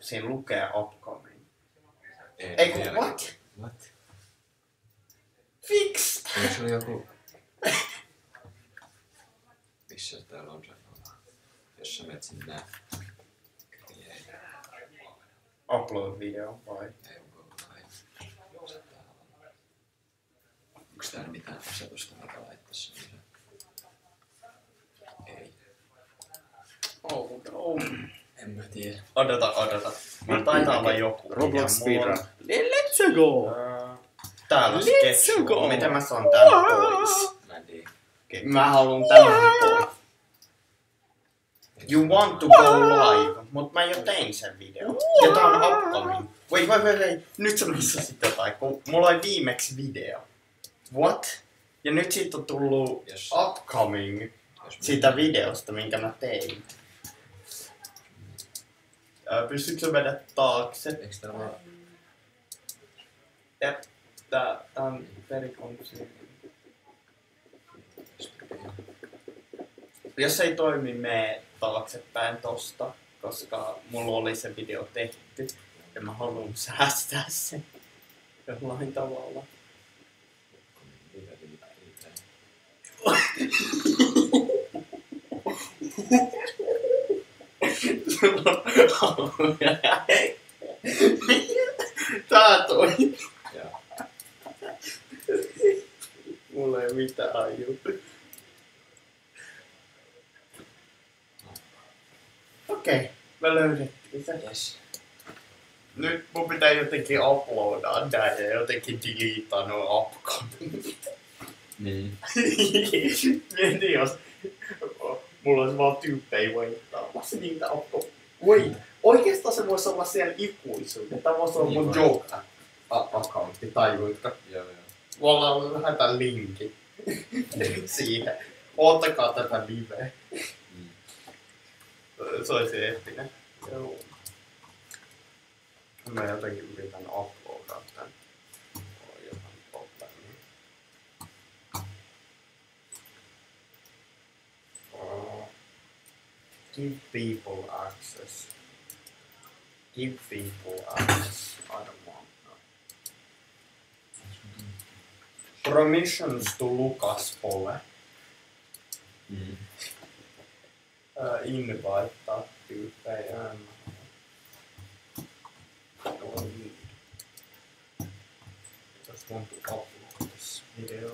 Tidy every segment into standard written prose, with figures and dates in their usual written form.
Siinä lukee upcoming. Ei kun what? What? Fix! Onko sulla joku... Missä täällä on se? Jos sä menet sinne nää... Upload video vai? Ei onko vai? Onks täällä mitään asetusta, mikä laittaisi sen? Ei. Oh no. En mä tiedä. Odota. Mulla taitaa olla joku. Roblox speedrun. Let's go! Täällä on Let's sketch. go! Miten mä saan tän pois? Mä en tiedä. Mä haluun tämän pois. You want to go live, mut mä jo tein sen videon. Ja tää on upcoming. Wait. Nyt sä missasit jotain, kun mulla oli viimeksi video. What? Ja nyt siitä on tullut upcoming siitä videosta, minkä mä tein. Pystytkö sä mennä taakse? Eiks täällä vaan... Jep. Tää on very confusing. Jos ei toimi, mee taaksepäin tosta, koska mulla oli se video tehty ja mä haluan säästää sen jollain tavalla. Tää toi. Mulla ei mitään haju. Okei, mä löydettiin se. Yes. Nyt mun pitää jotenkin uploadaa nää ja jotenkin deletea nuo upcomingit. Niin. Mietin jos mulla olisi vaan tyyppejä voittaamassa niitä upcomingit. Wait, oikeastaan se voisi olla siellä ikuisuuden. Tää voisi olla Niin mun vai. joke-accountti, tajuitko? Joo. Mulla lähetän linkin siihen. Oottakaa tätä liveä. Se olisi eeppinen. Joo. Mä jotenkin yritän uploadaa tän. On jotain probleemia. Give people access. Give people access. I don't want that. Permissions to Lukas Pole. Invite tyyppejä. Just want to upload this video.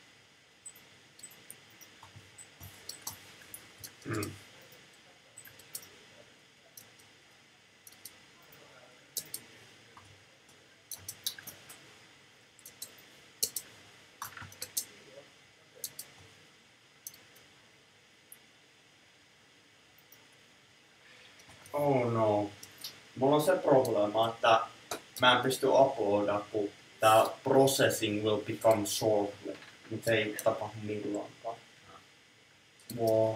Oh no. Mulla on se probleema, että mä en pysty uploadaa, kun tää processing will become shortly. Mut se ei tapahdu milloinkaan. Wow.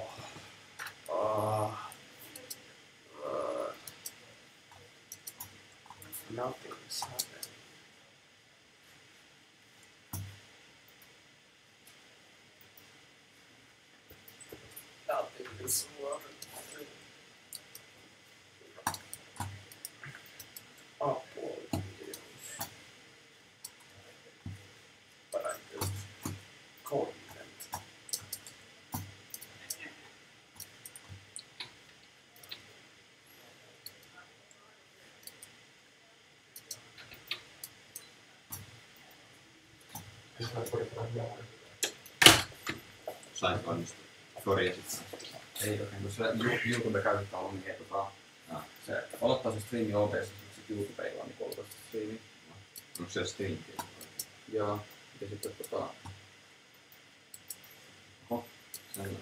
Nothing is happening. Nothing is working. Upload videos. But I just content. Sait onnistua. Korjasit. Ei oikein, kun se YouTube-käytettä on, niin se aloittaa se striimi OBS, ja sitten YouTube ei vaan niin aloittaa se striimi. Onko se streamki? Joo, ja sitten Oho, sellainen.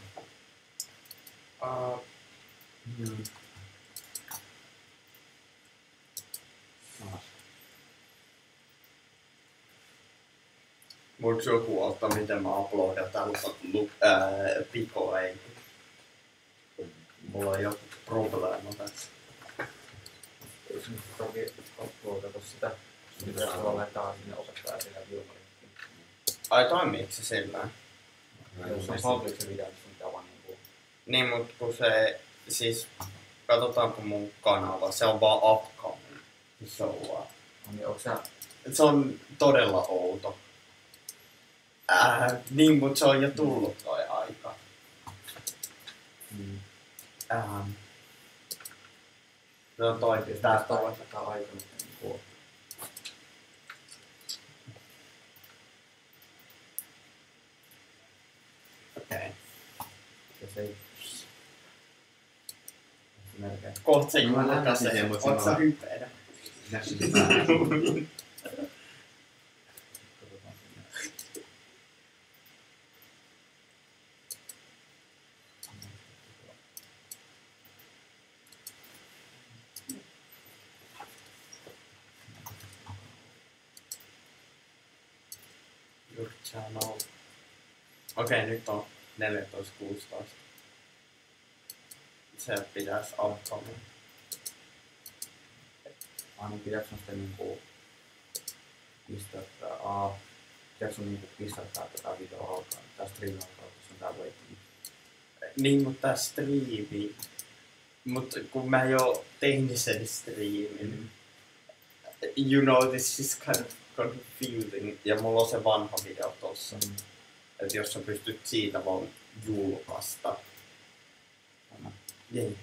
Voiko joku ottaa, miten mä uploadan tällaista pikoa? Ei. Mulla on joku probleema tässä. Eikö nyt toki uploadata sitä? Pitäisi olla laittaa sinne opettaja siinä Vilmarinkin. Ai toimiiko se sillä? Jos on public se video, niin se on vaan niinku... Niin, mutta kun se siis Katsotaanko mun kanava. Se on vaan upcoming. Se on vaan. No niin, onko sä... Se on todella outo. Niin, mutta se on jo tullut toi aika. Se on toi, tää toi. Tätä aikana niin Okei. ja se ei... Melkein. Kohta se No, mä julkaisee. nähtäisin sen, mutta Oot se sä vaan- hypeedä? Läksytin päälle. Katsotaan sinne. Your channel. Okei, nyt on 14.16. Se pitäis upcoming. Niin pitääkö sun sitten niinku pistää tää pitääkö sun niinku pistää tää video alkaa, tää stream alkaa, jos on tää waiting. Niin, mutta tää striimi. Mut kun mä jo tein sen striimin. You know, this is kind of confusing. Ja mulla on se vanha video tossa. Et jos sä pystyt siitä vaan julkaista. Niin.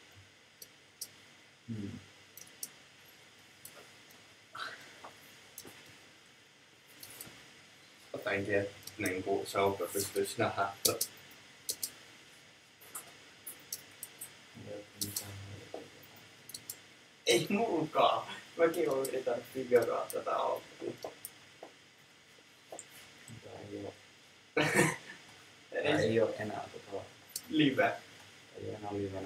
Jotenkin, että niinku se on pystyis nähdä. Ei mulkaan. Mäkin oon yrittänyt figuraa tätä alkuun. Ei oo enää Live. ei oo enää livenä.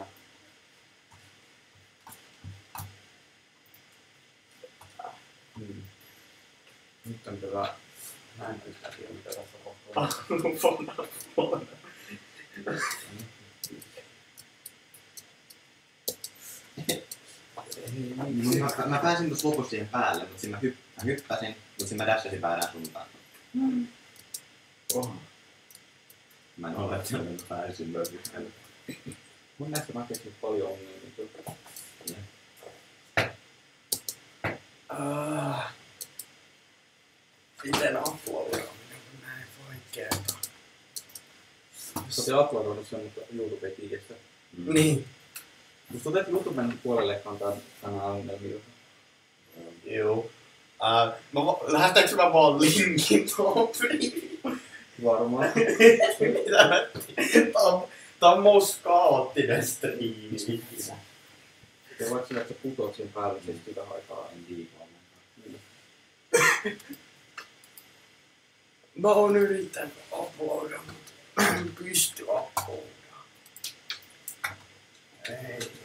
Nyt on kyllä näin yhtä tiedä mitä tässä kohtaa. Fona. Mä pääsin tuossa lopussa siihen päälle, mutta siinä mä hyppäsin, mutta siinä mä dashasin päädään suuntaan. Mä en ole, että mä pääsin löytyyn. Mun näistä mä kesin paljon ongelmia kyllä. Miten uploadaaminen on näin vaikeeta? Sä oot uploadannut sen YouTube-tiikestä. Niin. Musta otet YouTuben puolelle kantaa tänään ongelmia. Juu. Lähetäänkö mä vaan linkin tuohon Varmaan. Mitä mä tiedän? Tää on most kaoottinen striimi ikinä. Ja vaikka sillä, että sä putoat siihen päälle, siis sitä aikaa. En viikolla. Mä oon yrittänyt uploada, mutta en pysty uploadaan. Ei.